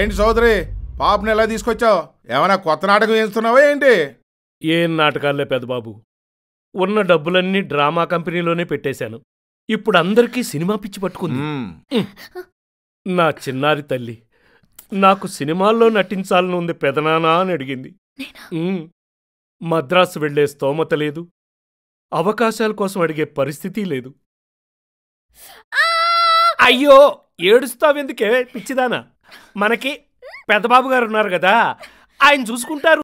ఏంటి చౌదరి పాపని ఎలా తీసుకొచ్చావు? ఏమైనా కొత్త నాటకం వేస్తున్నావా ఏంటి? ఏం నాటకాలే పెద్దబాబు, ఉన్న డబ్బులన్నీ డ్రామా కంపెనీలోనే పెట్టేశాను. ఇప్పుడు అందరికీ సినిమా పిచ్చి పట్టుకుంది. నా చిన్నారి తల్లి నాకు సినిమాల్లో నటించాలని ఉంది పెదనానా అని అడిగింది. మద్రాసు వెళ్లే స్తోమత లేదు, అవకాశాల కోసం అడిగే పరిస్థితి లేదు. అయ్యో ఏడుస్తావెందుకే పిచ్చిదానా? మనకి పెద్దబాబు గారు ఉన్నారు కదా, ఆయన చూసుకుంటారు.